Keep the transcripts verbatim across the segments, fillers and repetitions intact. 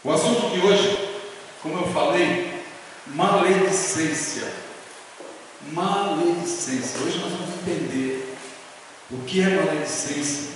O assunto de hoje, como eu falei, maledicência. Maledicência. Hoje nós vamos entender o que é maledicência.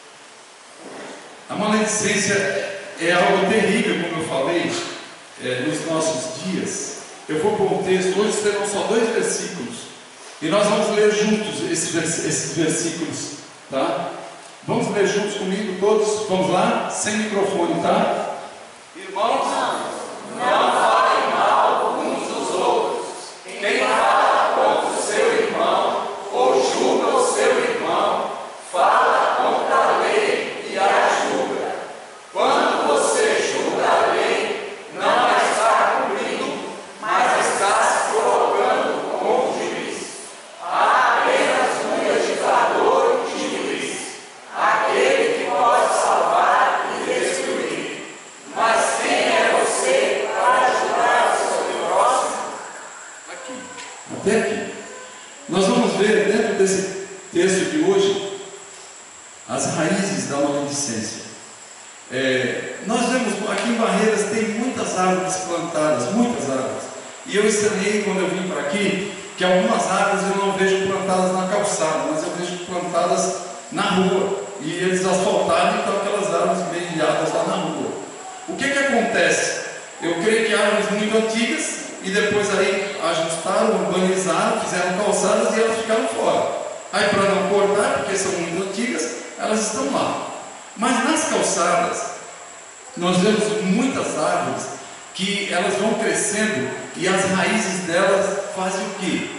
A maledicência é algo terrível, como eu falei, é, nos nossos dias. Eu vou pôr um texto, hoje serão só dois versículos, e nós vamos ler juntos esses, esses versículos, tá? Vamos ler juntos comigo todos, vamos lá, sem microfone, tá? Irmãos, não falem mal uns dos outros. Quem fala contra o seu irmão, ou julga o seu irmão, fala contra a lei e a julga. Quando você julga a lei, não a está cumprindo, mas está se colocando como juiz. Há apenas um legislador e juiz, aquele que pode salvar e destruir. Mas quem é você para ajudar o seu próximo? Aqui, até aqui. Nós vamos ver dentro desse texto de hoje as raízes da maledicência. É, nós vemos aqui em Barreiras tem muitas árvores plantadas, muitas árvores. E eu estranhei quando eu vim para aqui que algumas árvores eu não vejo plantadas na calçada, mas eu vejo plantadas na rua. E eles asfaltaram, então aquelas árvores meio ilhadas lá na rua. O que que acontece? Eu creio que árvores muito antigas e depois aí ajustaram, urbanizaram, fizeram calçadas e elas ficaram fora. Aí para não cortar, porque são muito antigas, elas estão lá. Mas nas calçadas, nós vemos muitas árvores que elas vão crescendo e as raízes delas fazem o quê?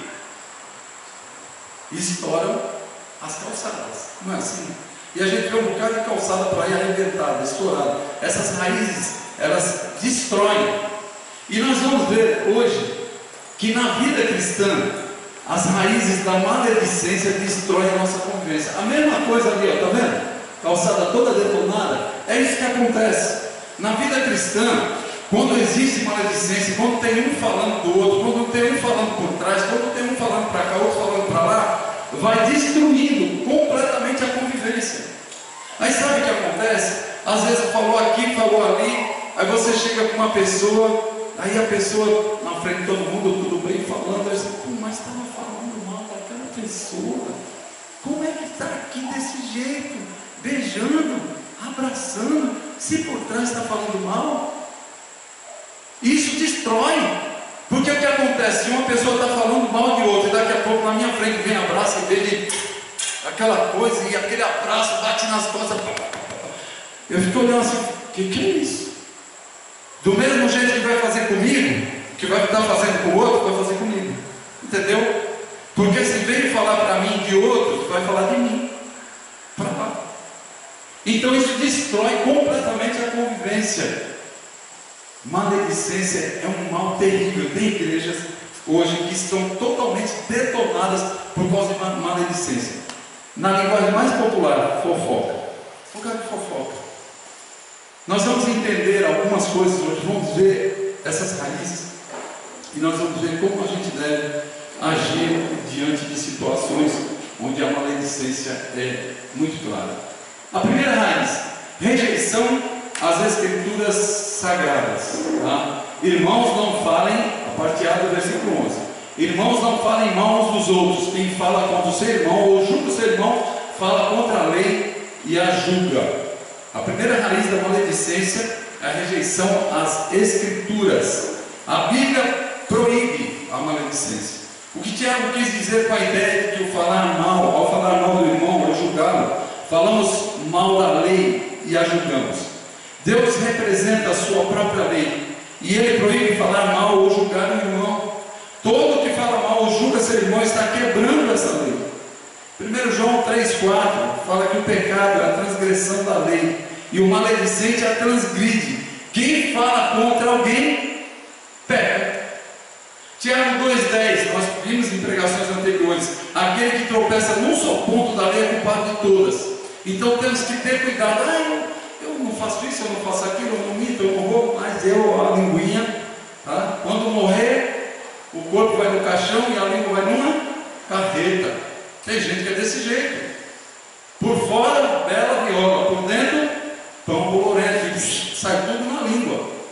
Estouram as calçadas, não é assim? E a gente vê um bocado de calçada para ir arrebentada, estourada. Essas raízes, elas destroem. E nós vamos ver hoje que na vida cristã, as raízes da maledicência destroem a nossa convivência. A mesma coisa ali, ó, tá vendo? Calçada toda detonada. É isso que acontece. Na vida cristã, quando existe maledicência, quando tem um falando do outro, quando tem um falando por trás, quando tem um falando para cá, outro falando para lá, vai destruindo completamente a convivência. Aí sabe o que acontece? Às vezes falou aqui, falou ali, aí você chega com uma pessoa, aí a pessoa na frente de todo mundo, tudo bem, falando, aí você, pô, mas estava falando mal daquela pessoa, como é que está aqui desse jeito, beijando, abraçando, se por trás está falando mal? Isso destrói. Porque o que acontece? Se uma pessoa está falando mal de outra, e daqui a pouco na minha frente vem abraço e dele, aquela coisa, e aquele abraço bate nas costas, eu fico olhando assim, o que, que é isso? Do mesmo jeito que vai fazer comigo, que vai estar fazendo com o outro, vai fazer comigo. Entendeu? Porque se veio falar para mim de outro, vai falar de mim. Para lá. Então isso destrói completamente a convivência. Maledicência é um mal terrível. Tem igrejas hoje que estão totalmente detonadas por causa de maledicência. Na linguagem mais popular, fofoca. Fofoca de fofoca. Nós vamos entender algumas coisas hoje, vamos ver essas raízes e nós vamos ver como a gente deve agir diante de situações onde a maledicência é muito clara. A primeira raiz, rejeição às escrituras sagradas. Tá? Irmãos, não falem, a parte A do versículo onze. Irmãos, não falem mal uns dos outros. Quem fala contra o seu irmão ou julga o seu irmão, fala contra a lei e a julga. A primeira raiz da maledicência é a rejeição às escrituras. A Bíblia proíbe a maledicência. O que Tiago quis dizer com a ideia de que o falar mal, ao falar mal do irmão ou julgá-lo, falamos mal da lei e a julgamos. Deus representa a sua própria lei e Ele proíbe falar mal ou julgar o irmão. Todo que fala mal ou julga seu irmão está quebrando essa lei. primeiro João três, quatro fala que o pecado é a transgressão da lei e o maledicente a transgride. Quem fala contra alguém, peca. Tiago dois, dez, nós vimos em pregações anteriores, aquele que tropeça num só ponto da lei é culpado de todas. Então temos que ter cuidado. Ah, eu, eu não faço isso, eu não faço aquilo, eu não minto, eu não roubo, mas eu, a linguinha, tá? Quando morrer, o corpo vai no caixão e a língua vai numa carreta. Tem gente que é desse jeito. Por fora, bela viola, por dentro, pão bolorento, sai tudo na língua.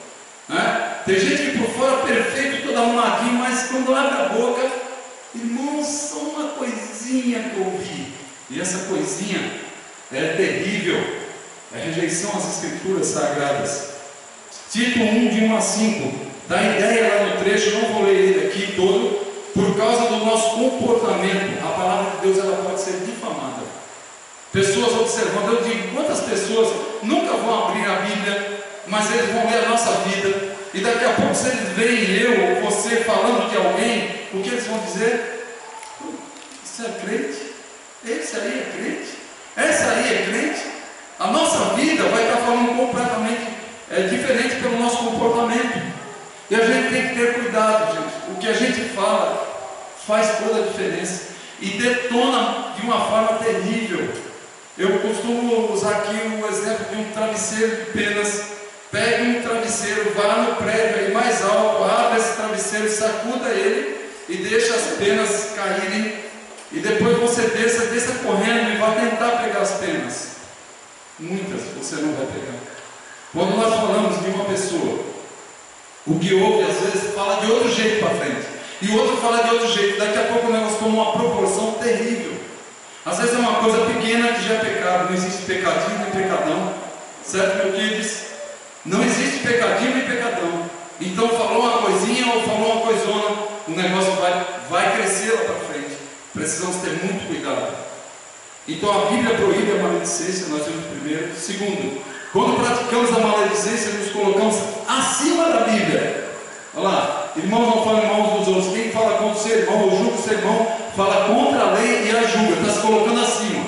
coisinha é terrível, é rejeição às escrituras sagradas. Tito um, de um a cinco, dá ideia lá no trecho, não vou ler ele aqui todo, por causa do nosso comportamento, a palavra de Deus ela pode ser difamada. Pessoas observando, eu digo, quantas pessoas nunca vão abrir a Bíblia, mas eles vão ler a nossa vida, e daqui a pouco se eles veem eu ou você falando de alguém, o que eles vão dizer? Isso é crente? Esse aí é crente? Essa aí é crente? A nossa vida vai estar falando completamente é, diferente pelo nosso comportamento. E a gente tem que ter cuidado, gente. O que a gente fala faz toda a diferença e detona de uma forma terrível. Eu costumo usar aqui o exemplo de um travesseiro de penas. Pegue um travesseiro, vá no prédio aí mais alto, abra esse travesseiro, sacuda ele e deixa as penas caírem. E depois você desça, desça correndo e vá tentar pegar as penas. Muitas você não vai pegar. Quando nós falamos de uma pessoa, o que ouve às vezes fala de outro jeito para frente, e o outro fala de outro jeito, daqui a pouco o negócio toma uma proporção terrível. Às vezes é uma coisa pequena que já é pecado, não existe pecadinho nem pecadão, certo, meu queridos? Não existe pecadinho nem pecadão. Então falou uma coisinha ou falou uma coisona, o negócio vai, vai crescer lá para frente. Precisamos ter muito cuidado. Então a Bíblia proíbe a maledicência, nós vimos primeiro. Segundo, quando praticamos a maledicência, nos colocamos acima da Bíblia. Olha lá, irmãos não falam mal dos outros. Quem fala contra o seu irmão ou julga o seu irmão, fala contra a lei e a julga, está se colocando acima.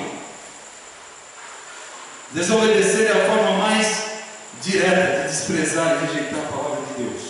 Desobedecer é a forma mais direta de desprezar e rejeitar a palavra de Deus.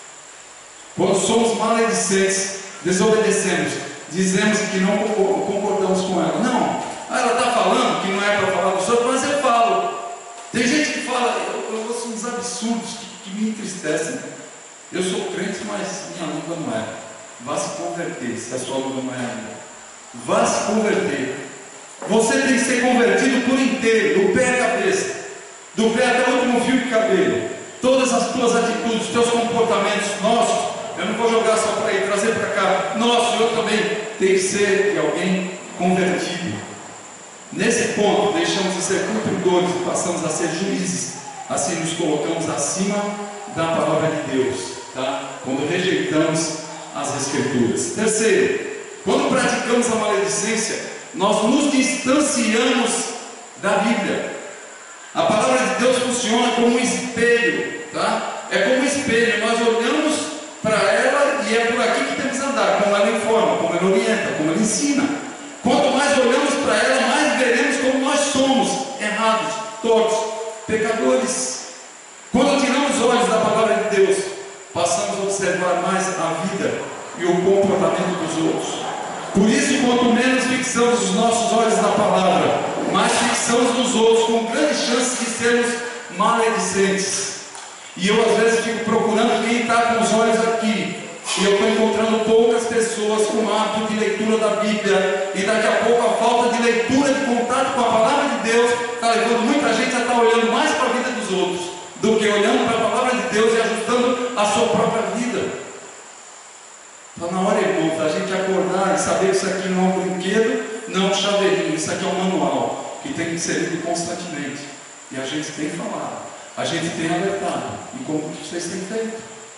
Quando somos maledicentes, desobedecemos, dizemos que não concordamos com ela. Não, ela está falando que não é para falar dos outros, mas eu falo. Tem gente que fala, eu, eu ouço uns absurdos que, que me entristecem. Eu sou crente, mas minha língua não é. Vá se converter, se a sua língua não é ainda. Vá se converter. Você tem que ser convertido por inteiro, do pé à cabeça, do pé até o último fio de cabelo. Todas as tuas atitudes, teus comportamentos, nossos, eu não vou jogar só para ir, trazer para cá, nosso, eu também, tem que ser de alguém convertido. Nesse ponto, deixamos de ser cumpridores e passamos a ser juízes. Assim nos colocamos acima da palavra de Deus, tá? Quando rejeitamos as Escrituras. Terceiro, quando praticamos a maledicência, nós nos distanciamos da Bíblia. A palavra de Deus funciona como um espelho, tá? É como um espelho, nós olhamos para ela e é por aqui que temos que andar, como ela informa, como ela orienta, como ela ensina. Quanto mais olhamos para ela, mais veremos como nós somos errados, tortos, pecadores. Quando tiramos os olhos da palavra de Deus, passamos a observar mais a vida e o comportamento dos outros. Por isso, quanto menos fixamos os nossos olhos na palavra, mais fixamos nos outros, com grandes chances de sermos maledicentes. E eu às vezes fico procurando quem está com os olhos aqui, e eu estou encontrando poucas pessoas com hábito de leitura da Bíblia, e daqui a pouco a falta de leitura, de contato com a palavra de Deus, está levando muita gente a estar olhando mais para a vida dos outros, do que olhando para a palavra de Deus e ajustando a sua própria vida. Está na hora, irmãos, da gente acordar e saber que isso aqui não é um brinquedo, não é um chaveirinho, isso aqui é um manual, que tem que ser lido constantemente. E a gente tem falado, a gente tem alertado. E como vocês têm feito?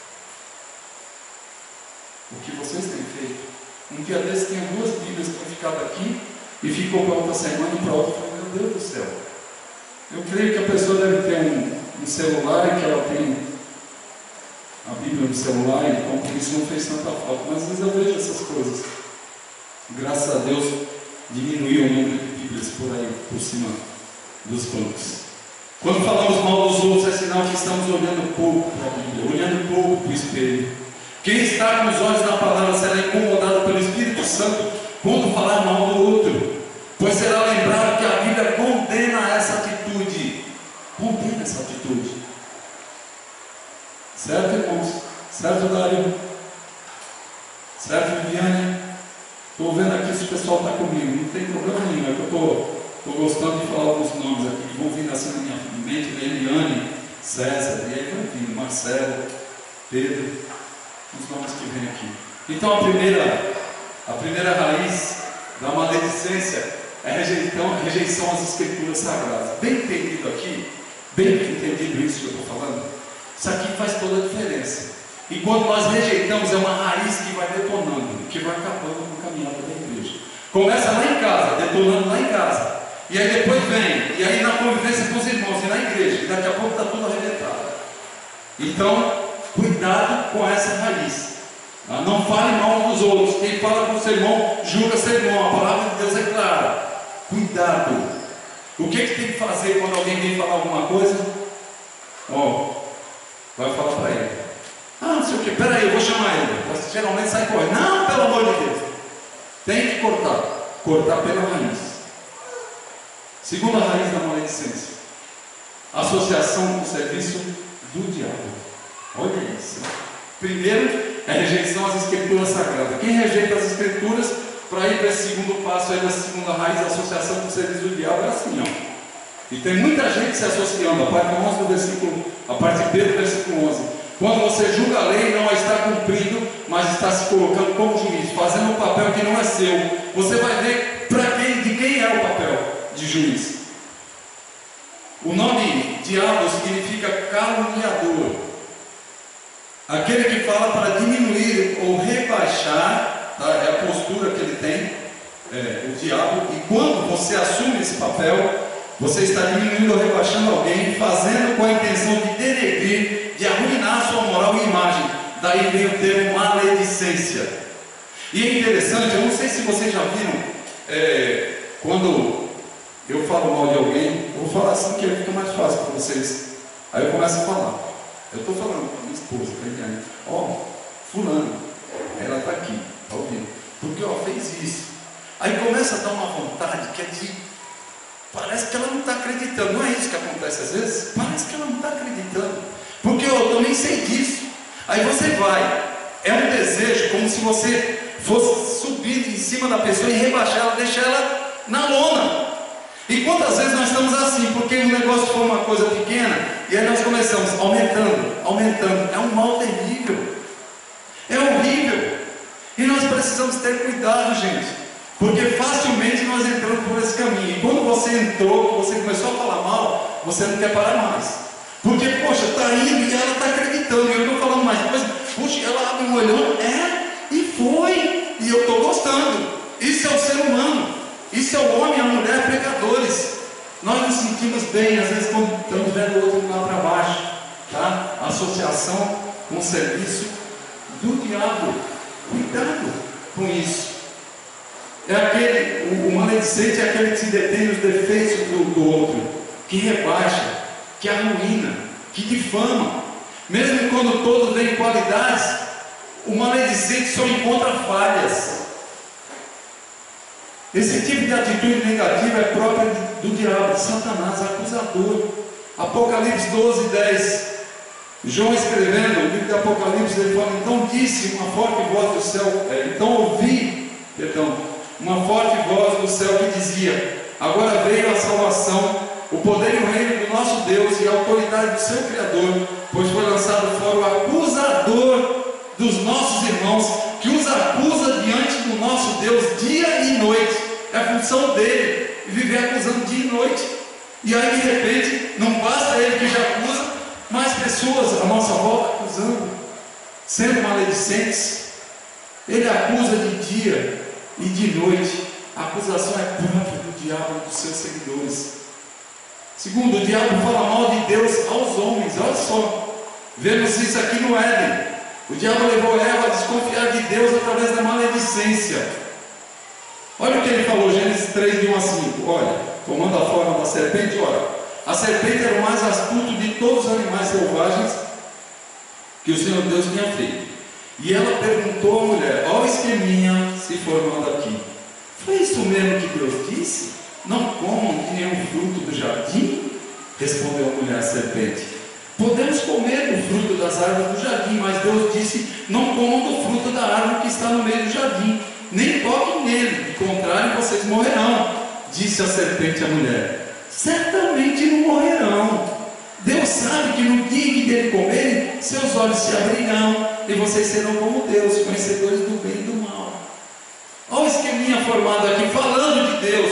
O que vocês têm feito? Um dia desses tinha duas Bíblias que tinham ficado aqui e ficou para outra semana e para outra. Eu falei, meu Deus do céu. Eu creio que a pessoa deve ter um, um celular e que ela tem a Bíblia no celular, então por isso não fez tanta falta. Mas às vezes eu vejo essas coisas. Graças a Deus diminuiu o número de Bíblias por aí, por cima dos bancos. Quando falamos mal dos outros, é sinal que estamos olhando pouco para a Bíblia, olhando pouco para o espelho. Quem está com os olhos na palavra será incomodado pelo Espírito Santo quando falar mal do outro, pois será lembrado que a Bíblia condena essa atitude. Condena essa atitude. Certo, irmãos? Certo, Dário? Certo, Viviane? Estou vendo aqui se o pessoal está comigo. Não tem problema nenhum. É que eu estou gostando de falar alguns nomes aqui que vão vir assim na minha mente. Eliane, César, e aí vai vir Marcelo, Pedro, os nomes que vêm aqui. Então a primeira, a primeira raiz da maledicência é rejeição, rejeição às escrituras sagradas. Bem entendido aqui, bem entendido isso que eu estou falando, isso aqui faz toda a diferença. E quando nós rejeitamos, é uma raiz que vai detonando, que vai acabando com a caminhada da igreja. Começa lá em casa, detonando lá em casa, e aí depois vem, e aí na convivência com os irmãos e na igreja, e daqui a pouco está tudo arrebentado. Então, cuidado com essa raiz. Não fale mal uns dos outros. Quem fala com o seu irmão, julga seu irmão. A palavra de Deus é clara. Cuidado. O que, que tem que fazer quando alguém vem falar alguma coisa? Ó, oh, vai falar para ele. Ah, não sei o que, peraí, eu vou chamar ele. Você geralmente sai correndo. Não, pelo amor de Deus. Tem que cortar. Cortar pela raiz. Segunda raiz da maledicência: associação com o serviço do diabo. Olha isso. Primeiro é rejeição às escrituras sagradas. Quem rejeita as escrituras, para ir para esse segundo passo aí da segunda raiz, a associação com o serviço do diabo, é assim, ó. E tem muita gente se associando. A parte onze do versículo, a parte B do versículo onze. Quando você julga a lei, não a está cumprindo, mas está se colocando como juiz, fazendo um papel que não é seu. Você vai ver para quem, de quem é o papel de juiz. O nome diabo significa caluniador. Aquele que fala para diminuir ou rebaixar, tá? É a postura que ele tem, é, o diabo. E quando você assume esse papel, você está diminuindo ou rebaixando alguém, fazendo com a intenção de denegrir, de arruinar a sua moral e imagem. Daí vem o termo maledicência. E é interessante, eu não sei se vocês já viram, é, quando eu falo mal de alguém, eu vou falar assim que fica mais fácil para vocês. Aí eu começo a falar. Eu estou falando com a minha esposa, tá entendendo? Ó, fulano, ela está aqui, está ouvindo? Porque ó, fez isso. Aí começa a dar uma vontade que é de. Parece que ela não está acreditando. Não é isso que acontece às vezes? Parece que ela não está acreditando. Porque eu, eu nem sei disso. Aí você vai. É um desejo como se você fosse subir em cima da pessoa e rebaixar ela, deixar ela na lona. E quantas vezes nós estamos assim, porque o negócio foi uma coisa pequena, e aí nós começamos aumentando, aumentando. É um mal terrível, é horrível, e nós precisamos ter cuidado, gente, porque facilmente nós entramos por esse caminho. E quando você entrou, você começou a falar mal, você não quer parar mais, porque, poxa, está indo e ela está acreditando, e eu estou falando mais coisa, puxa, ela abre um olhão, é, e foi, e eu estou gostando. Isso é o ser humano. Isso é o homem e a mulher pecadores. Nós nos sentimos bem, às vezes, quando estamos vendo o outro lá para baixo, tá? Associação com o serviço do diabo. Cuidado com isso. É aquele, o, o maledicente é aquele que se detém nos defeitos do, do outro, que rebaixa, que arruína, que difama. Mesmo quando todos veem qualidades, o maledicente só encontra falhas. Esse tipo de atitude negativa é própria do diabo, de Satanás, acusador. Apocalipse doze, dez. João escrevendo o livro de Apocalipse, ele fala: então disse uma forte voz do céu, é, então ouvi, perdão, uma forte voz do céu que dizia: agora veio a salvação, o poder e o reino do nosso Deus e a autoridade do seu Criador, pois foi lançado fora o acusador dos nossos irmãos, que os acusa diante do nosso Deus dia e noite. É a função dele, viver acusando dia e noite. E aí de repente, não basta ele que já acusa, mais pessoas à nossa volta acusando, sendo maledicentes. Ele acusa de dia e de noite. A acusação é própria do diabo e dos seus seguidores. Segundo, o diabo fala mal de Deus aos homens. Olha só, vemos isso aqui no Éden. O diabo levou Eva a desconfiar de Deus através da maledicência. Olha o que ele falou, Gênesis três, de um a cinco. Olha, tomando a forma da serpente, olha, a serpente era o mais astuto de todos os animais selvagens que o Senhor Deus tinha feito. E ela perguntou à mulher: olha o esqueminha se formando aqui. Foi isso mesmo que Deus disse? Não comam de nenhum fruto do jardim? Respondeu a mulher à serpente: podemos comer do fruto das árvores do jardim, mas Deus disse: não comam do fruto da árvore que está no meio do jardim, nem toquem nele, de contrário vocês morrerão. Disse a serpente à mulher: certamente não morrerão. Deus sabe que no dia que dele comerem, seus olhos se abrirão, e vocês serão como Deus, conhecedores do bem e do mal. Olha o esqueminha formado aqui, falando de Deus,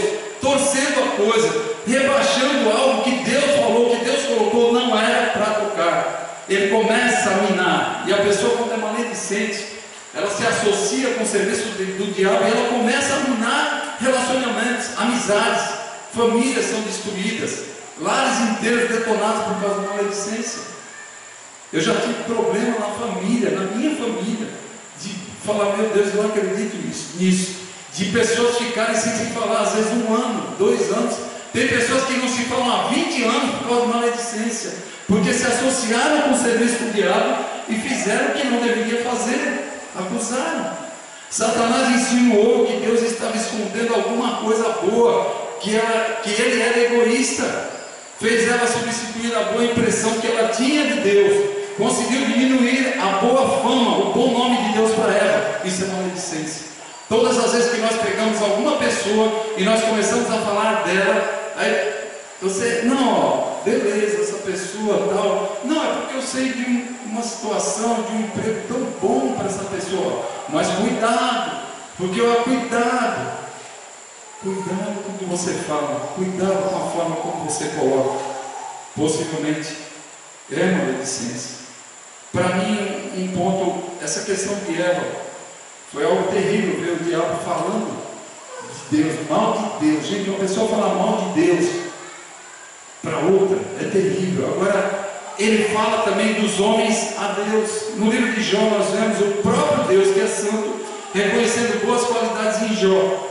torcendo a coisa, rebaixando algo que Deus falou, que Deus colocou, não era para tocar. Ele começa a minar, e a pessoa, quando é maledicente, ela se associa com o serviço do diabo, e ela começa a minar relacionamentos, amizades, famílias são destruídas, lares inteiros detonados por causa da maledicência. Eu já tive problema na família, na minha família, de falar, meu Deus, eu não acredito nisso, nisso. De pessoas ficarem sem se falar, às vezes um ano, dois anos. Tem pessoas que não se falam há vinte anos por causa de maledicência, porque se associaram com o serviço do diabo e fizeram o que não deveria fazer, acusaram. Satanás insinuou que Deus estava escondendo alguma coisa boa, que, ela, que ele era egoísta, fez ela substituir a boa impressão que ela tinha de Deus, conseguiu diminuir a boa fama, o bom nome de Deus para ela. Isso é maledicência. Todas as vezes que nós pegamos alguma pessoa e nós começamos a falar dela, aí você, não, ó, beleza, essa pessoa tal, não, é porque eu sei de um, uma situação, de um emprego tão bom para essa pessoa, mas cuidado, porque ó, cuidado, cuidado com o que você fala, cuidado com a forma como você coloca, possivelmente é maledicência. Para mim, um ponto, essa questão de Eva, foi algo terrível ver o diabo falando de Deus, mal de Deus. Gente, uma pessoa falar mal de Deus para outra é terrível. Agora, ele fala também dos homens a Deus. No livro de Jó, nós vemos o próprio Deus, que é santo, reconhecendo boas qualidades em Jó.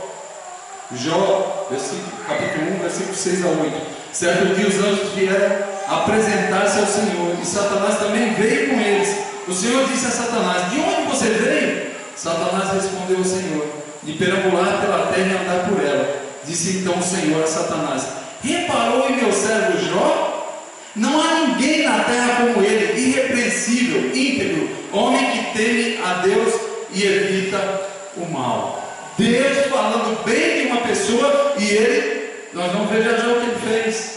Jó, capítulo um, versículo seis a oito. Certo dia os anjos vieram apresentar-se ao Senhor, e Satanás também veio com eles. O Senhor disse a Satanás: de onde você veio? Satanás respondeu ao Senhor: de perambular pela terra e andar por ela. Disse então o Senhor a Satanás: reparou em meu servo Jó? Não há ninguém na terra como ele, irrepreensível, íntegro, homem que teme a Deus e evita o mal. Deus falando bem de uma pessoa, e ele, nós vamos ver já já o que ele fez.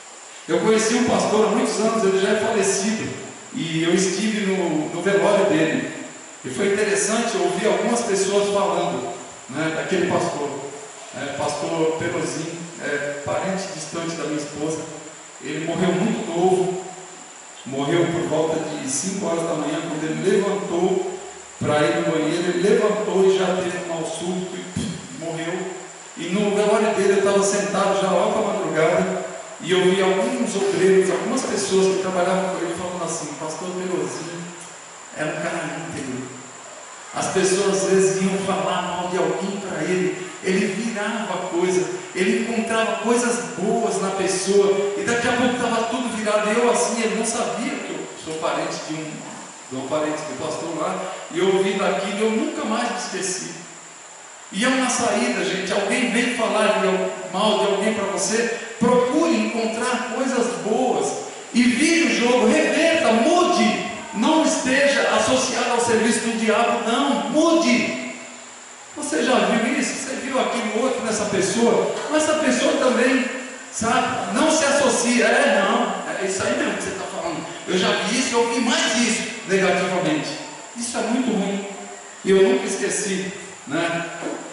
Eu conheci um pastor há muitos anos, ele já é falecido, e eu estive no, no velório dele. E foi interessante ouvir algumas pessoas falando, né, daquele pastor, é, pastor Pelozinho, é, parente distante da minha esposa. Ele morreu muito novo, morreu por volta de cinco horas da manhã. Quando ele levantou para ir no banheiro, ele levantou e já teve um mal súbito e pff, morreu. E no velório dele eu estava sentado já lá para a madrugada, e eu vi alguns obreiros, algumas pessoas que trabalhavam com ele falando assim: pastor Pelozinho era um cara íntegro. As pessoas às vezes iam falar mal de alguém para ele, ele virava coisa, ele encontrava coisas boas na pessoa, e daqui a pouco estava tudo virado. E eu assim, ele não sabia que eu sou parente de um, de um parente do pastor lá, e eu ouvindo aquilo, eu nunca mais me esqueci. E é uma saída, gente. Alguém vem falar de mal de alguém para você, procure encontrar coisas boas, e vire o jogo, reverta, mude. Não esteja associado ao serviço do diabo, não, mude. Você já viu isso? Você viu aquilo outro nessa pessoa? Mas essa pessoa também, sabe, não se associa. É, não, é isso aí mesmo que você está falando. Eu já vi isso, eu vi mais isso negativamente. Isso é muito ruim. E eu nunca esqueci, né,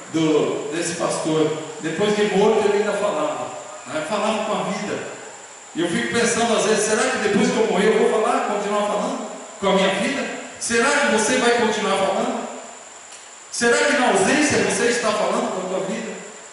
do, desse pastor. Depois de morto, ele ainda falava, né, falava com a vida. E eu fico pensando às vezes: será que depois que eu morrer eu vou falar, continuar falando com a minha vida? Será que você vai continuar falando? Será que na ausência você está falando com a tua vida?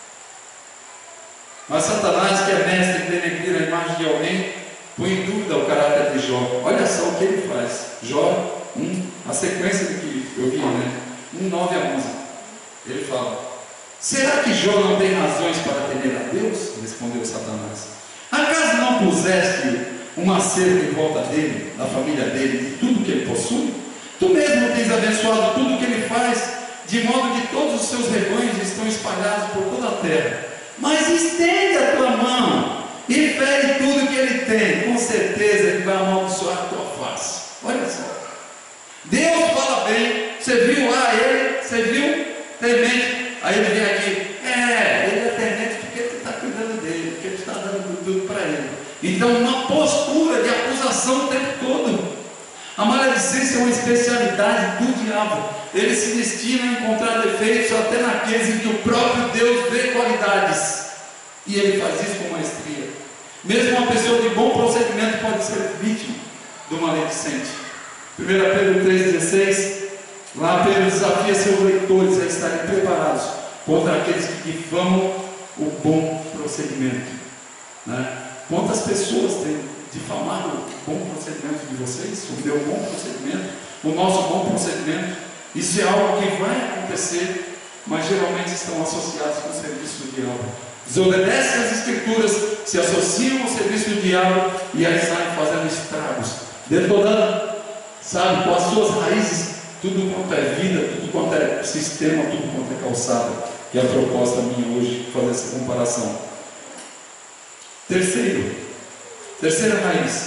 Mas Satanás, que é mestre em denegrir a imagem de alguém, põe em dúvida o caráter de Jó. Olha só o que ele faz. Jó um, a sequência do que eu vi, né? um, nove a onze. Ele fala: será que Jó não tem razões para temer a Deus? Respondeu Satanás: acaso não puseste uma cerca em volta dele, da família dele, de tudo que ele possui? Tu mesmo tens abençoado tudo que ele faz, de modo que todos os seus rebanhos estão espalhados por toda a terra. Mas estende a tua mão e fere tudo que ele tem, com certeza ele vai amaldiçoar a tua face. Olha só, Deus fala bem. Você viu lá ele, você viu, temente. Aí ele vem aqui: é, ele é temente porque tu está cuidando dele, porque tu está dando tudo para ele. Então, uma postura de acusação o tempo todo. A maledicência é uma especialidade do diabo. Ele se destina a encontrar defeitos até naqueles em que o próprio Deus vê qualidades. E ele faz isso com maestria. Mesmo uma pessoa de bom procedimento pode ser vítima do maledicente. primeira Pedro três dezesseis, lá Pedro desafia seus leitores a estarem preparados contra aqueles que difamam o bom procedimento, né? Quantas pessoas têm difamado o bom procedimento de vocês, o meu bom procedimento, o nosso bom procedimento? Isso é algo que vai acontecer, mas geralmente estão associados com o serviço do diabo. Desobedecem as escrituras, se associam ao serviço do diabo e aí saem fazendo estragos, detonando, sabe, com as suas raízes, tudo quanto é vida, tudo quanto é sistema, tudo quanto é calçada. E a proposta minha hoje é fazer essa comparação. Terceiro, terceira raiz,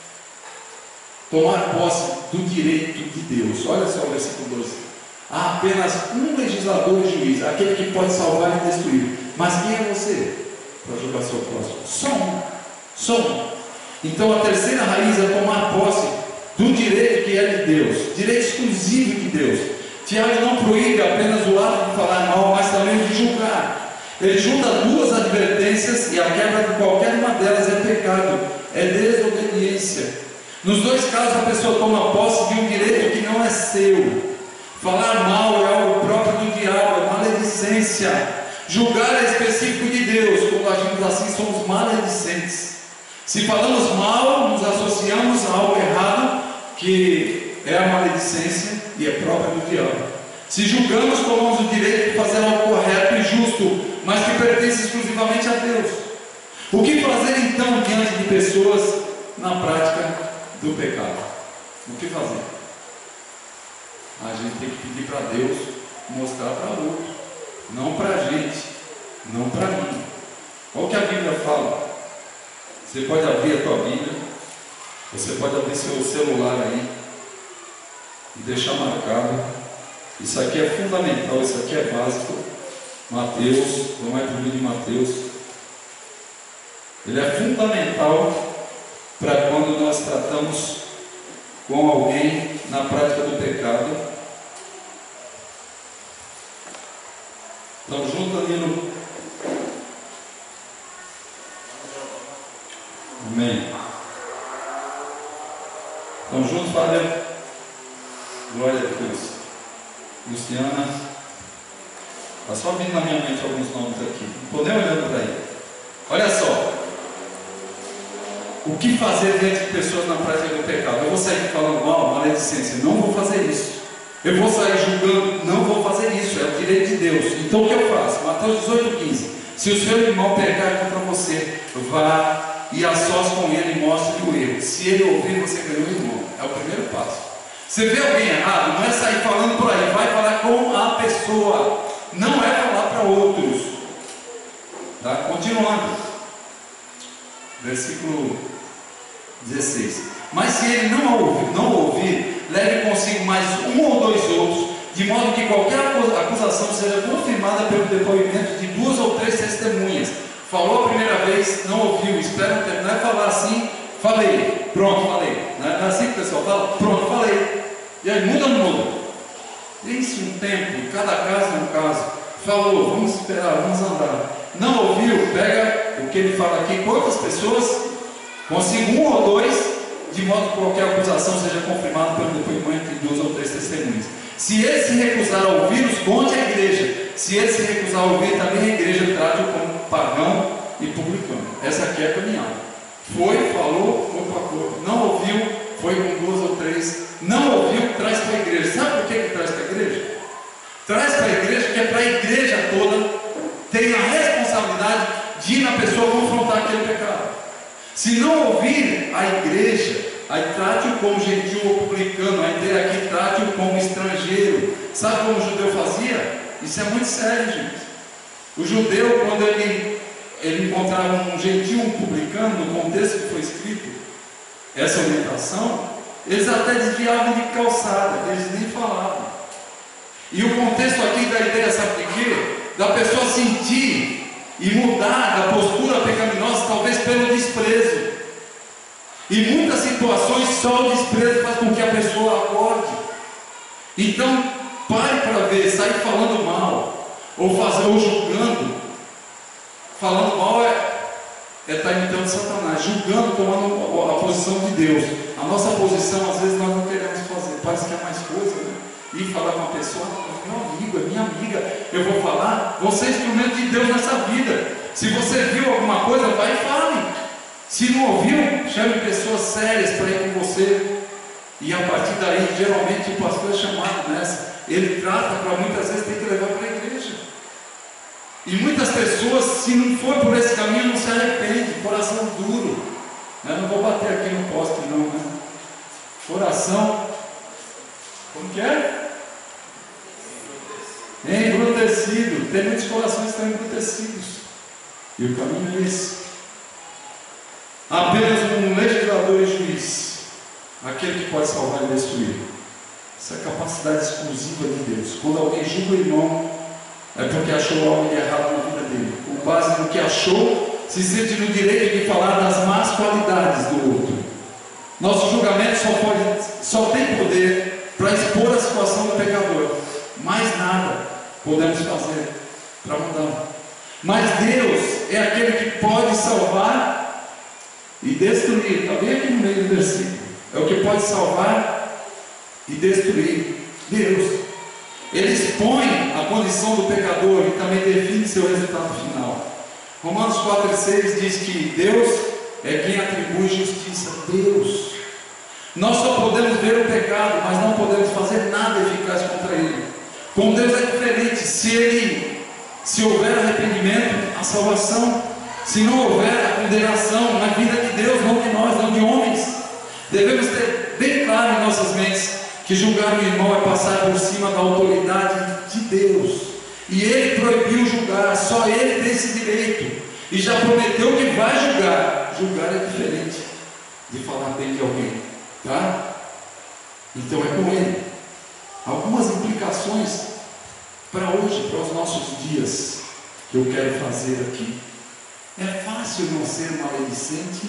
tomar posse do direito de Deus. Olha só o versículo doze. Há apenas um legislador e juiz, aquele que pode salvar e destruir. Mas quem é você para julgar seu próximo? Só um. Só um. Então a terceira raiz é tomar posse do direito que é de Deus, direito exclusivo de Deus. Tiago não proíbe apenas o ato de falar mal, mas também o de julgar. Ele junta duas advertências e a quebra de qualquer uma delas é pecado, é desobediência. Nos dois casos a pessoa toma posse de um direito que não é seu. Falar mal é algo próprio do diabo, é maledicência. Julgar é específico de Deus. Quando agimos assim, somos maledicentes. Se falamos mal, nos associamos a algo errado, que é a maledicência e é própria do diabo. Se julgamos, tomamos o direito de fazer algo correto e justo, mas que pertence exclusivamente a Deus. O que fazer então diante de pessoas na prática do pecado? O que fazer? A gente tem que pedir para Deus mostrar para o outro, não para a gente, não para mim. Olha o que a Bíblia fala. Você pode abrir a tua Bíblia, você pode abrir seu celular aí e deixar marcado. Isso aqui é fundamental, isso aqui é básico. Mateus, vamos para o livro de Mateus. Ele é fundamental para quando nós tratamos com alguém na prática do pecado. Estamos juntos ali no... Amém. Estamos juntos, Padre? Glória a Deus. Luciana. Está só vindo na minha mente alguns nomes aqui. Não estou nem olhando para aí. Olha só. O que fazer diante de pessoas na prática do pecado? Eu vou sair falando mal, maledicência. Não vou fazer isso. Eu vou sair julgando. Não vou fazer isso. É o direito de Deus. Então o que eu faço? Mateus dezoito, quinze. Se o seu irmão pecar contra você, vá e a sós com ele e mostre o erro. Se ele ouvir, você ganhou o irmão. É o primeiro passo. Você vê alguém errado, não é sair falando por aí, vai falar com a pessoa, não é falar para outros. Tá? Continuando, versículo dezesseis. Mas se ele não ouvir, não ouvir, leve consigo mais um ou dois outros, de modo que qualquer acusação seja confirmada pelo depoimento de duas ou três testemunhas. Falou a primeira vez, não ouviu, espera um tempo, não é falar assim, falei, pronto, falei. Não é assim que o pessoal fala, pronto, falei. E aí muda ou não muda? Pense um tempo, cada caso é um caso. Falou, vamos esperar, vamos andar. Não ouviu, pega o que ele fala aqui, quantas pessoas, consigo um ou dois, de modo que qualquer acusação seja confirmada pelo depoimento de duas ou três testemunhas. Se ele se recusar a ouvir, conte à igreja. Se ele se recusar a ouvir, também a igreja trate-o como pagão e publicano. Essa aqui é a caminhada. Foi, falou, foi para a corte. Não ouviu, foi com duas ou três. Não ouviu, traz para a igreja. Sabe por que, que traz para a igreja? Traz para a igreja, porque é para a igreja toda tem a responsabilidade de ir na pessoa confrontar aquele pecado. Se não ouvir a igreja, aí trate-o como gentil ou publicano, aí ter aqui trate-o como estrangeiro. Sabe como o judeu fazia? Isso é muito sério, gente. O judeu, quando ele, ele encontrava um gentil, um publicano, no contexto que foi escrito essa orientação, eles até desviavam de calçada, eles nem falavam. E o contexto aqui da ideia, sabe de quê? Da pessoa sentir e mudar da postura pecaminosa, talvez pelo desprezo. E muitas situações só o desprezo faz com que a pessoa acorde. Então, pare para ver, sair falando mal, ou, fazer, ou julgando, Falando mal é é estar imitando Satanás, julgando, tomando a posição de Deus. A nossa posição, às vezes, nós não queremos fazer. Parece que é mais coisa, né? Ir falar com uma pessoa, meu amigo, é minha amiga, eu vou falar, você é instrumento de Deus nessa vida. Se você viu alguma coisa, vai e fale. Se não ouviu, chame pessoas sérias para ir com você. E a partir daí, geralmente, o pastor é chamado nessa. Ele trata para muitas vezes ter que levar para a igreja. E muitas pessoas, se não for por esse caminho, não se arrepende. Coração duro. Eu não vou bater aqui no poste, não, né? Coração, como que é? Embrutecido. Tem muitos corações que estão embrutecidos. E o caminho é esse. Apenas um legislador e juiz, aquele que pode salvar e destruir. Essa é a capacidade exclusiva de Deus. Quando alguém julga o irmão, é porque achou algo de errado na vida dele. Com base no que achou, se sente no direito de falar das más qualidades do outro. Nosso julgamento só, pode, só tem poder para expor a situação do pecador. Mais nada podemos fazer para mudar. Mas Deus é aquele que pode salvar e destruir. Está bem aqui no meio do versículo. É o que pode salvar e destruir. Deus. Ele expõe a condição do pecador e também define seu resultado final. Romanos quatro e seis diz que Deus é quem atribui justiça. Deus. Nós só podemos ver o pecado, mas não podemos fazer nada eficaz contra ele. Com Deus é diferente. Se ele, se houver arrependimento, a salvação. Se não houver a condenação, na vida de Deus, não de nós, não de homens. Devemos ter bem claro em nossas mentes que julgar o irmão é passar por cima da autoridade de Deus. E Ele proibiu julgar, só Ele tem esse direito. E já prometeu que vai julgar. Julgar é diferente de falar bem de alguém, tá? Então é com Ele. Algumas implicações para hoje, para os nossos dias, que eu quero fazer aqui. É fácil não ser maledicente?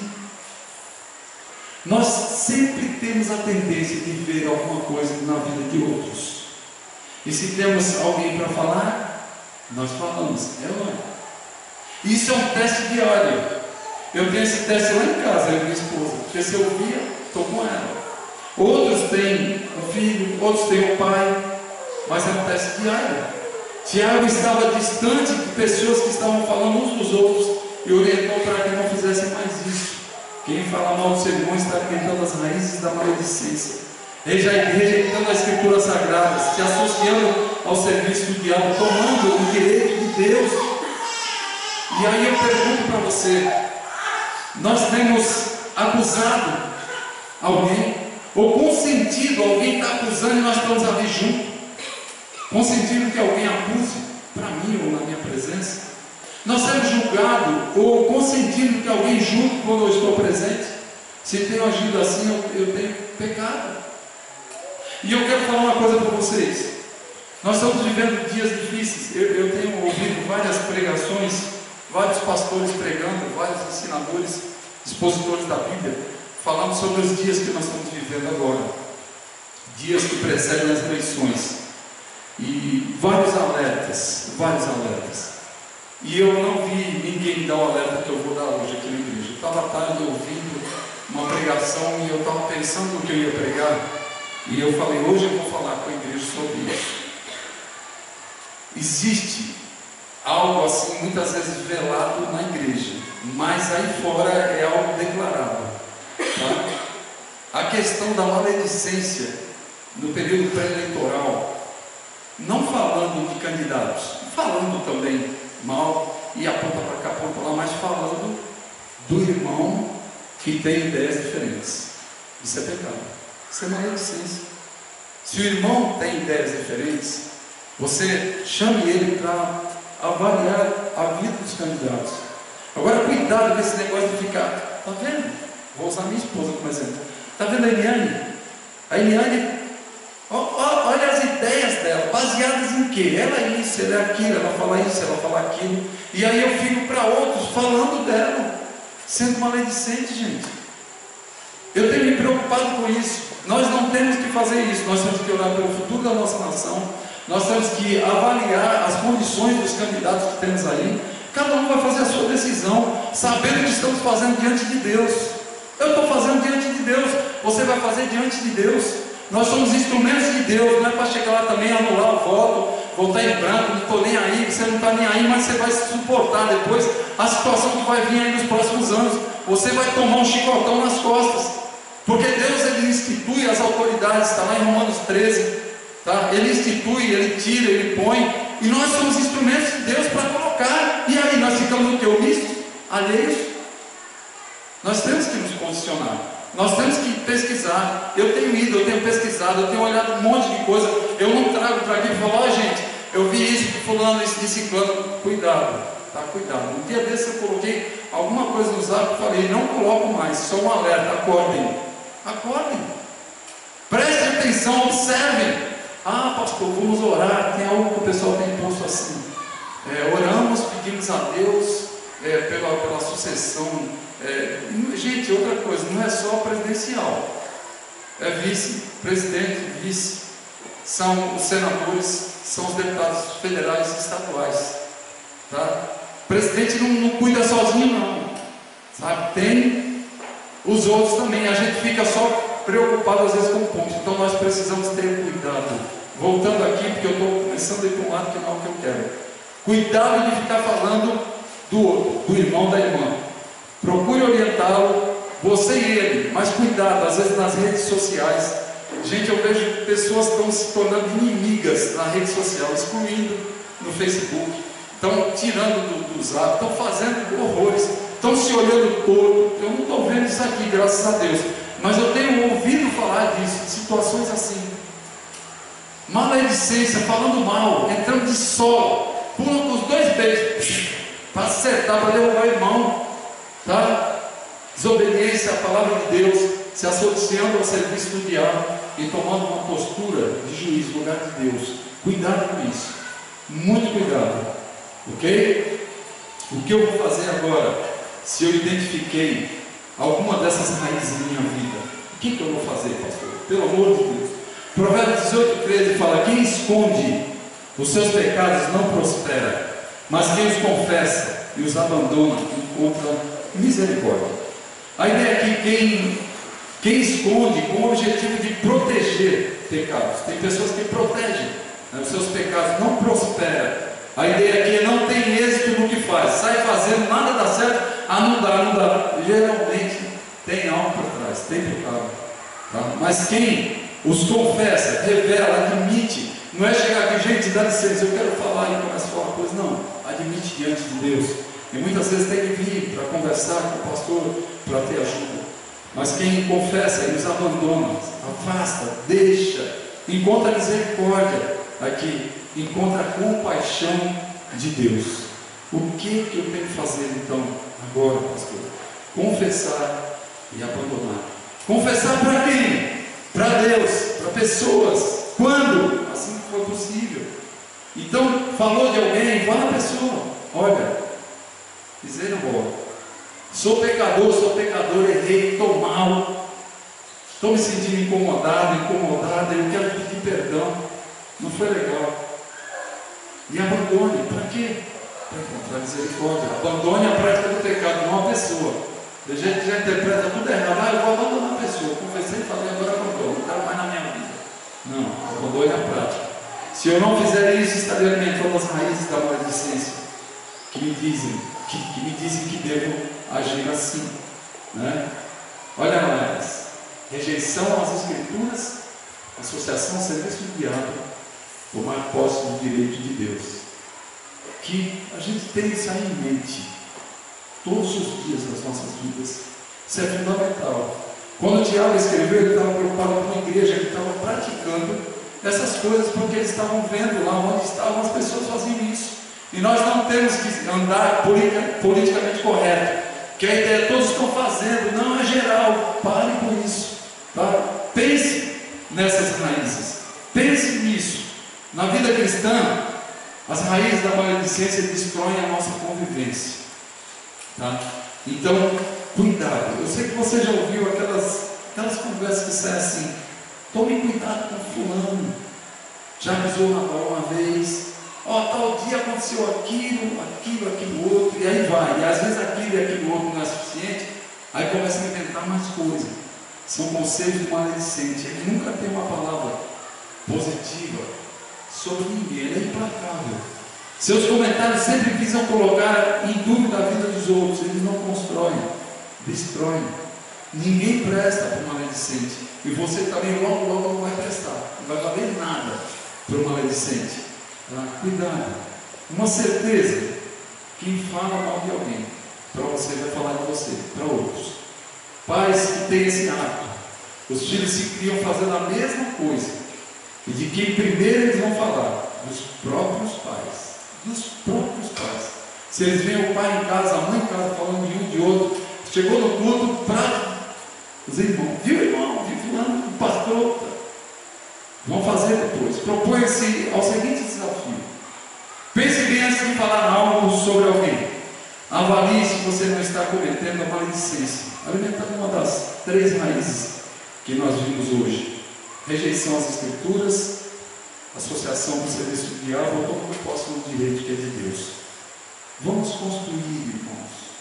Nós sempre temos a tendência de ver alguma coisa na vida de outros. E se temos alguém para falar, nós falamos, é ou não é? Isso é um teste diário. Eu tenho esse teste lá em casa, eu e minha esposa, porque se eu via, estou com ela. Outros têm um filho, outros têm um pai, mas é um teste diário. Tiago estava distante de pessoas que estavam falando uns dos outros e orientou para que não fizessem mais isso. Quem fala mal do seu irmão está alimentando as raízes da maledicência, rejeitando as escrituras sagradas, se associando ao serviço do diabo, tomando o direito de Deus. E aí eu pergunto para você, nós temos acusado alguém, ou consentido alguém está acusando e nós estamos ali junto, consentindo que alguém acuse para mim ou na minha presença? Nós temos julgado ou consentindo que alguém julgue quando eu estou presente? Se tenho agido assim, eu, eu tenho pecado. E eu quero falar uma coisa para vocês. Nós estamos vivendo dias difíceis. Eu, eu tenho ouvido várias pregações, vários pastores pregando, vários ensinadores, expositores da Bíblia, falando sobre os dias que nós estamos vivendo agora, dias que precedem as eleições, e vários alertas, vários alertas. E eu não vi ninguém dar o alerta que eu vou dar hoje aqui na igreja. Eu estava à tarde ouvindo uma pregação e eu estava pensando no que eu ia pregar. E eu falei, hoje eu vou falar com a igreja sobre isso. Existe algo assim, muitas vezes velado na igreja, mas aí fora é algo declarado. Tá? A questão da maledicência no período pré-eleitoral, não falando de candidatos, falando também mal, e aponta para cá, aponta para lá, mas falando do irmão que tem ideias diferentes. Isso é pecado, isso é maledicência. Se o irmão tem ideias diferentes, você chame ele para avaliar a vida dos candidatos. Agora cuidado com esse negócio de ficar, está vendo? Vou usar minha esposa como exemplo. Está vendo a Eliane? A Eliane, olha as ideias dela, baseadas em quê? Ela é isso, ela é aquilo, ela fala isso, ela fala aquilo. E aí eu fico para outros falando dela, sendo maledicente, gente. Eu tenho me preocupado com isso. Nós não temos que fazer isso. Nós temos que orar pelo futuro da nossa nação. Nós temos que avaliar as condições dos candidatos que temos aí, Cada um vai fazer a sua decisão, sabendo que estamos fazendo diante de Deus. Eu estou fazendo diante de Deus, você vai fazer diante de Deus. Nós somos instrumentos de Deus, não é para chegar lá também, anular o voto, voltar em branco, não estou nem aí, você não está nem aí, mas você vai suportar depois a situação que vai vir aí nos próximos anos. Você vai tomar um chicotão nas costas, porque Deus ele institui as autoridades, está lá em Romanos treze, tá? Ele institui, ele tira, ele põe, e nós somos instrumentos de Deus para colocar. E aí nós ficamos o que? Omissos? Alheios? Nós temos que nos posicionar, nós temos que pesquisar. Eu tenho ido, eu tenho pesquisado, eu tenho olhado um monte de coisa. Eu não trago para aqui e falo, ó, gente, eu vi isso, fulano, isso, desse ciclano. Cuidado, tá? Cuidado. Um dia desse eu coloquei alguma coisa no zap e falei, não coloco mais, só um alerta, acordem. Acordem. Prestem atenção, observem. Ah, pastor, vamos orar. Tem algo que o pessoal tem posto assim. É, oramos, pedimos a Deus é, pela, pela sucessão. É, gente, outra coisa, não é só presidencial, é vice, presidente, vice, são os senadores, são os deputados federais e estaduais, tá? Presidente não, não cuida sozinho não, sabe? Tem os outros também. A gente fica só preocupado às vezes com pontos, então nós precisamos ter cuidado. Voltando aqui, porque eu estou começando a ir para um lado que não é o que eu quero. Cuidado de ficar falando do outro, do irmão, da irmã. Procure orientá-lo, você e ele, mas cuidado, às vezes nas redes sociais. Gente, eu vejo pessoas que estão se tornando inimigas na rede social, excluindo no Facebook, estão tirando do, do zap, estão fazendo horrores, estão se olhando todo. Eu não estou vendo isso aqui, graças a Deus, mas eu tenho ouvido falar disso, situações assim. Maledicência, falando mal, entrando de solo, pulam com os dois beijos, para acertar, para derrubar o irmão. Tá? Desobediência à palavra de Deus, se associando ao serviço do diabo e tomando uma postura de juiz no lugar de Deus. Cuidado com isso, muito cuidado, ok? O que eu vou fazer agora, se eu identifiquei alguma dessas raízes em minha vida? O que, que eu vou fazer, pastor? Pelo amor de Deus. Provérbios dezoito, treze fala: quem esconde os seus pecados não prospera, mas quem os confessa e os abandona encontra misericórdia. A ideia aqui, quem, quem esconde com o objetivo de proteger pecados. Tem pessoas que protegem, né, os seus pecados, não prospera. A ideia aqui é não tem êxito no que faz, sai fazendo, nada dá certo, ah, não dá, não dá. Geralmente tem algo por trás, tem pecado. Tá? Mas quem os confessa, revela, admite, não é chegar aqui, gente, dá licença, eu quero falar e começa a falar coisa, não, admite diante de Deus. E muitas vezes tem que vir para conversar com o pastor, para ter ajuda. Mas quem confessa e nos abandona, afasta, deixa, encontra misericórdia aqui, encontra a compaixão de Deus. O que, que eu tenho que fazer então, agora, pastor? Confessar e abandonar. Confessar para quem? Para Deus, para pessoas. Quando? Assim que for possível. Então, falou de alguém, vá na pessoa. Olha, dizer não vou. Sou pecador, sou pecador, errei, estou mal, estou me sentindo incomodado, incomodada, eu quero pedir perdão, não foi legal. E abandone, para quê? Para encontrar misericórdia. Abandone a prática do pecado, não a pessoa. Tem gente que já interpreta tudo errado. Ah, eu vou abandonar a pessoa, confessei e falei, agora abandono, não quero mais na minha vida. Não, abandone a prática. Se eu não fizer isso, estarei alimentando as raízes da maledicência que me dizem que, que me dizem que devo agir assim, né? Olha mais, rejeição às escrituras, associação ao serviço do diabo, tomar posse do direito de Deus. Que a gente tem isso aí em mente todos os dias das nossas vidas. Isso é fundamental. Quando o Tiago escreveu, ele estava preocupado com a igreja, ele estava praticando essas coisas porque eles estavam vendo lá onde estavam as pessoas fazendo isso. E nós não temos que andar politicamente correto, que a ideia todos estão fazendo, não é geral. Pare com isso, tá? Pense nessas raízes, pense nisso. Na vida cristã, as raízes da maledicência destroem a nossa convivência, tá? Então, cuidado. Eu sei que você já ouviu aquelas, aquelas conversas que saem assim: tome cuidado com fulano, já pisou na bola uma vez, ó, oh, tal dia aconteceu aquilo, aquilo, aquilo outro, e aí vai, e às vezes aquilo e aquilo outro não é suficiente, aí começa a inventar mais coisas. São conselhos do maledicente. Ele nunca tem uma palavra positiva sobre ninguém, ele é implacável. Seus comentários sempre visam colocar em dúvida a vida dos outros, eles não constroem, destroem. Ninguém presta para o maledicente, e você também logo, logo não vai prestar, não vai valer nada para o maledicente. Ah, cuidado, uma certeza: quem fala mal de alguém, para você vai falar de você, para outros. Pais que têm esse hábito, os filhos se criam fazendo a mesma coisa, e de quem primeiro eles vão falar? Dos próprios pais, dos próprios pais. Se eles veem o pai em casa, a mãe em casa, falando de um de outro, chegou no culto para os irmãos, viu irmão, viu fulano, o pastor, vão fazer depois. Propõe-se ao seguinte desafio: pense bem antes de falar algo sobre alguém. Avalie se você não está cometendo a maledicência, alimentando uma das três raízes que nós vimos hoje: rejeição às escrituras, associação com o serviço do diabo, ou como eu posso no direito que é de Deus. Vamos construir, irmãos,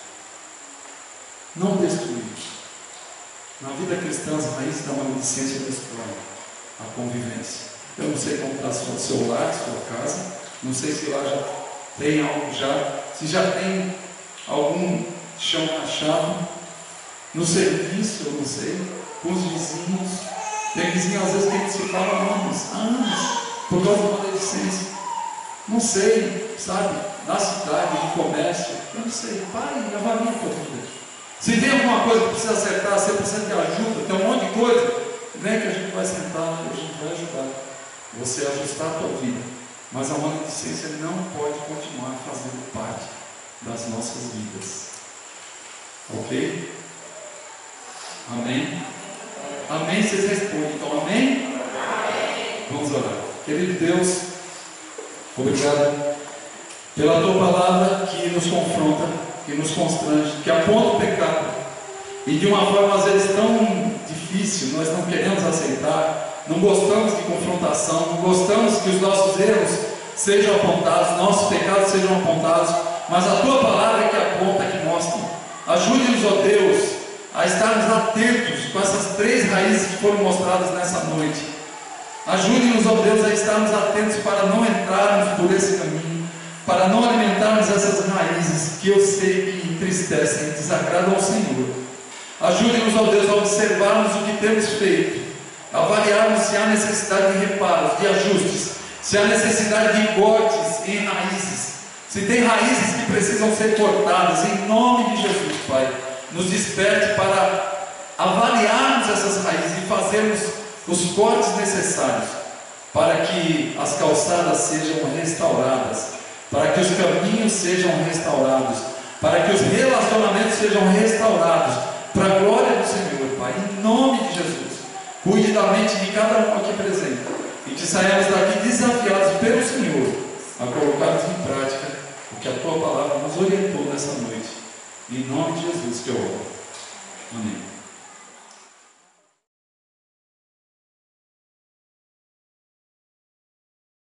não destruir. Na vida cristã, as raízes da maledicência destroem a convivência. Eu não sei como está o seu lar, sua casa, não sei se lá já tem algo já, se já tem algum chão rachado, no serviço, eu não sei, com os vizinhos. Tem vizinho às vezes que a gente se fala há anos, há anos, por causa da maledicência. Não sei, sabe, na cidade, no comércio, eu não sei. Pai, avalie a tua vida. Se tem alguma coisa que precisa acertar, você precisa de ajuda, tem um monte de coisa, vem que a gente vai sentar e a gente vai ajudar você a ajustar a tua vida. Mas a maledicência não pode continuar fazendo parte das nossas vidas. Ok? Amém? Amém? Vocês respondem, então amém? Amém. Vamos orar. Querido Deus, obrigado pela tua palavra que nos confronta, que nos constrange, que aponta o pecado, e de uma forma às vezes tão difícil. Nós não queremos aceitar, não gostamos de confrontação, não gostamos que os nossos erros sejam apontados, nossos pecados sejam apontados, mas a tua palavra é que aponta, que mostra. Ajude-nos, ó Deus, a estarmos atentos com essas três raízes que foram mostradas nessa noite. Ajude-nos, ó Deus, a estarmos atentos para não entrarmos por esse caminho, para não alimentarmos essas raízes que eu sei que entristecem e desagradam ao Senhor. Ajude-nos, ó Deus, a observarmos o que temos feito, avaliarmos se há necessidade de reparos, de ajustes, se há necessidade de cortes em raízes, se tem raízes que precisam ser cortadas. Em nome de Jesus, Pai, nos desperte para avaliarmos essas raízes e fazermos os cortes necessários para que as calçadas sejam restauradas, para que os caminhos sejam restaurados, para que os relacionamentos sejam restaurados, para a glória do Senhor, Pai, em nome de Jesus. Cuide da mente de cada um aqui presente, e que saiamos daqui desafiados pelo Senhor a colocarmos em prática o que a tua palavra nos orientou nessa noite. Em nome de Jesus que eu oro. Amém.